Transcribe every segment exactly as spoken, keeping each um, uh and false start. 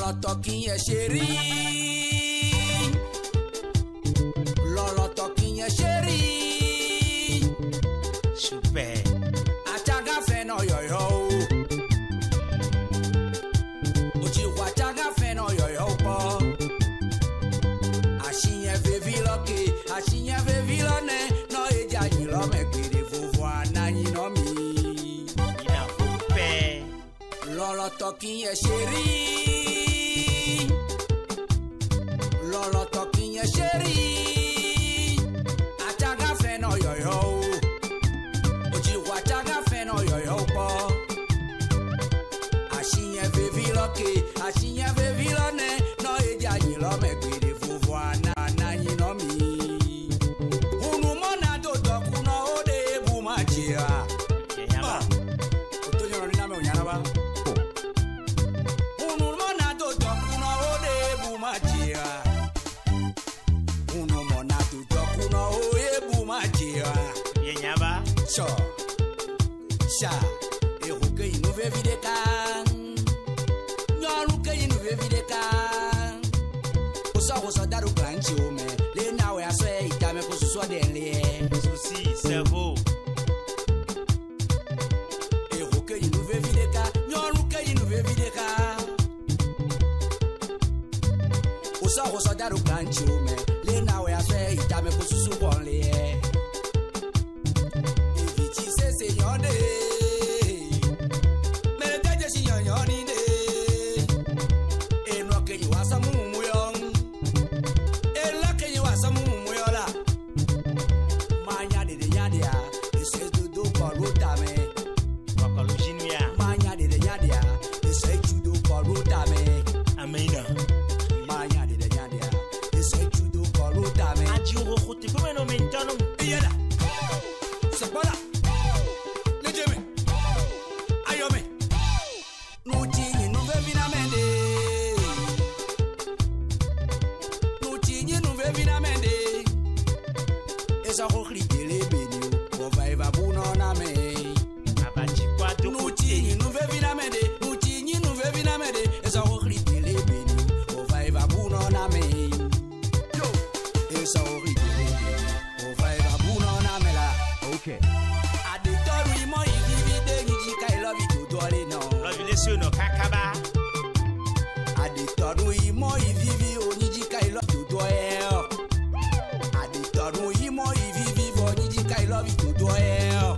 Lolo talking ya chérie. Lolo talking ya chérie. Super. Achaga fe no yo yo. Uchi wachaga fe no yo yo po. Ashinya vevi loke, ashinya vevi lone. No eja yilo me kiri vuvu anani no mi. Ina fupe. Lolo talking ya chérie. Lolo talking ya chérie. Achaga fe no yo yo. Uchi wachaga fe no yo yo po. Ashinya vevi loke, ashinya vevi lone. No eja yilo me kiri vuvu anani no mi. Unu mona do doku no ode bu machia. Yenyaba. Otonyo no nina me onyana ba. Unu mona do doku no ode bu machia. Unu mona do doku no ode bu machia. Yenyaba. Sha. Sha. E hoke inu vevi de kan. Nyaru ke inu vevi de kan. Osa osa daru klanchi ome. Le na we aso e itame ko susu adenle. Souci, cerveau. E hoke inu vevi de kan. Nyaru ke inu vevi de kan. Osa osa daru klanchi ome. Le na we aso e itame ko susu bonle. Eviti se se yonde. Mere teje si yonyoni de. E no ke you asa mumu yon. E la ke you asa mumu yola. Manya de de nyadia. Ese dudu koruta me. Wakalo jinuya. Manya de de nyadia. Ese judo koruta me. Amina. Manya de de nyadia. Ese judo koruta me. Aji uro khote pe meno mentano. Iyada. Sepala. Lejeme. Ayome. Nuchi nu vevina mende. Nuchi nu vevina mende. Esa hokhli tele beni. Bo vai va buno na me. Abaji kwa to Nuchi nu vevina mende. Nuchi nu vevina mende. Esa hokhli tele beni. Bo vai va buno na me. Yo. Esa hokhli tele beni. Bo vai va buno na me la. Okay. Aditoru imo idivide njika I love you to dole no. Love you no kakaba. Aditoru imo ivivi onijika I love you to dole. Aditoru imo ivivi onijika I love you to dole.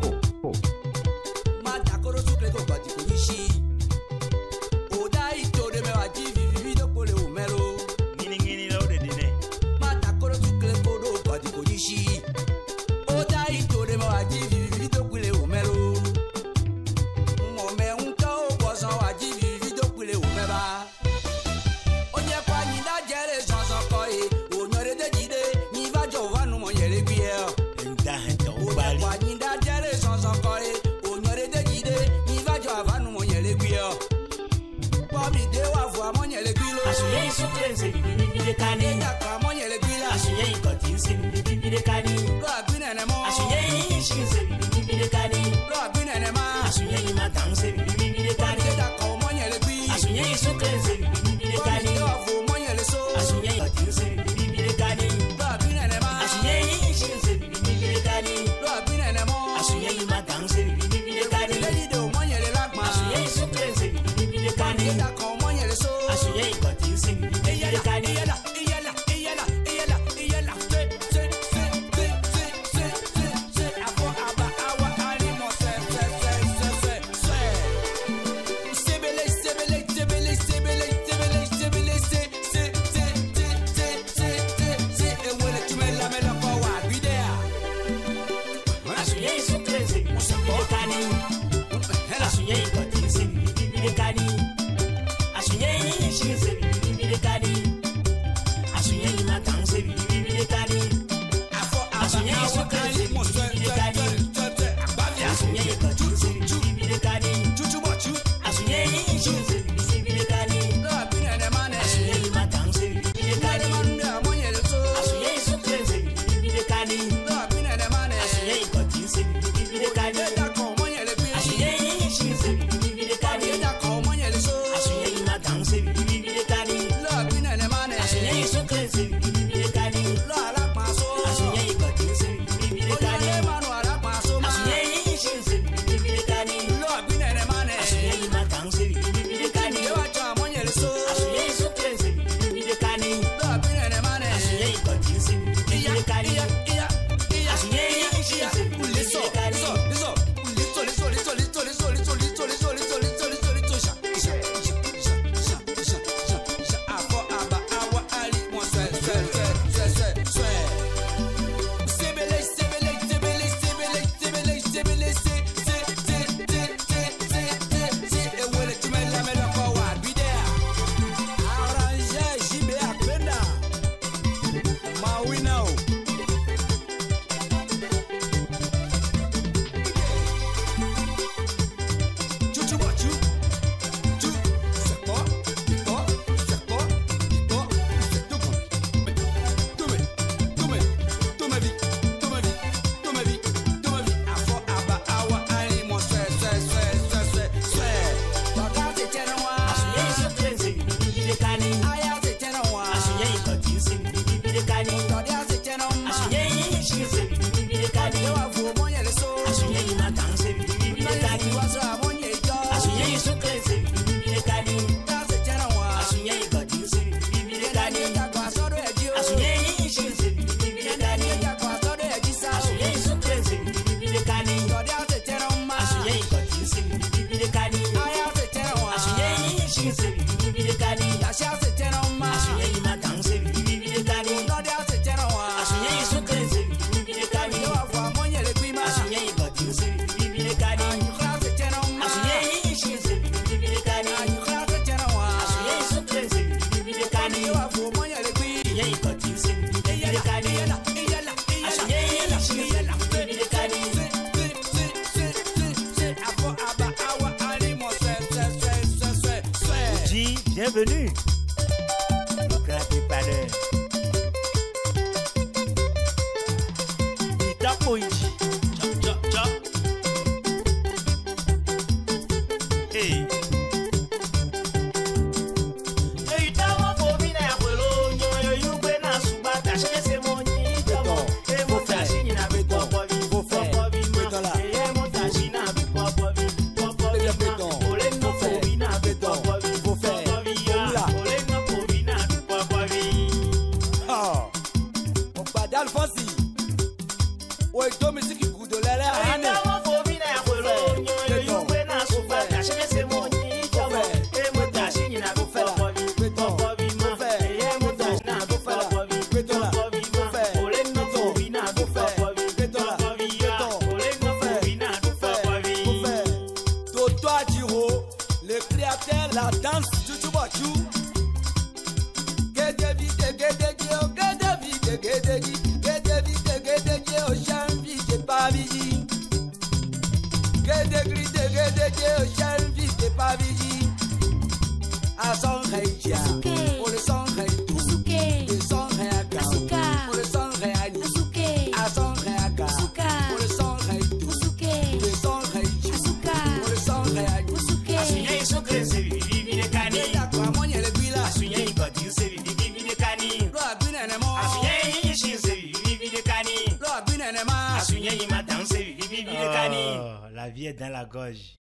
Mata koro sukle ko gati kunishi. Oda itore me wa jivivi do pole umelo. Ngini ngini lo de dine. Mata koro sukle ko do gati kunishi. Oda itore me wa jivivi do pole umelo. Ngome unto bozo wa jivivi do pole umeba. Onye kwa nyida jere zonzo koi. Onyore de jide. Niva jovanu mo yere gwie. Enda henta Onye ubali. kwa nyida jere zonzo koi. Onyore de jide. Niva jovanu mo yere gwie. Pomi de wa vo mo yere gwilo. Asuye isuklense bibi bibi kani. Enda kwa mo yere gwila. Asuye ikotinse bibi bibi kani. Lo agbine ne mo. Asuye ishinse bibi bibi kani. Lo agbine ne ma. Asuye imatanse bibi bibi kani. Enda kwa mo yere gwi. Asuye isuklense bibi bibi Pomi kani. de wa vo mo yere so. Asuye ikotinse bibi bibi kani. Lo agbine ne ma. Asuye ishinse bibi bibi kani. Lo agbine ne mo. Asuye imatanse bibi bibi kani. Lady do mo yere lagma. Asuye isuklense bibi bibi kani. Enda kwa mo yere so. Asuye ikotinse bibi bibi Iyala, kani. iyala, iyala, iyala. batinse bibile kani. Asunye yishinse bibile kani. Dis bienvenue. Ne craquez pas l'heure. Ita Poinji. Cha cha cha. Hey. Hey, tawa fobina ya kwelo nyoyo yugwe na subata shese monyi tawa. Hey, motashi ni na beto bobi. Bobi ma. Hey, motashi na beto bobi. Bobi ma. Ole no fobina beto bobi. Bobi ya. Ole no fobina beto bobi. Ah, on va d'Alfonsi. Ouais, toi, mais c'est qui goûte de l'air. Hey, tawa fobina ya kwelo nyoyo yugwe na subata shese monyi tawa. Hey, motashi ni na beto bobi. Bobi ma. Hey, motashi na beto bobi. Bobi ma. Ole no fobina beto bobi. Bobi ya. Ole no fobina beto bobi. Toto Adiro, le créateur, la danse du Tchoubatou. Gédévi, gédévi, oh, gédévi, gédévi, gédévi, gédévi, oh, janvi, j'ai pas vigi. Gédévi, gédévi, oh, janvi, j'ai pas vigi. À son régia, pour le son rétou, le son réaga, pour le son réani, à son réaga, pour le son rétou, le son réji, pour le son réani. Asunye isokrense bibile kani. D'accord, moi, il y a le bila. Asunye batinse bibile kani. Loi, binanemo. Asunye yishinse bibile kani. Loi, binanema. Asunye matanse bibile kani. Oh, la vie est dans la gorge.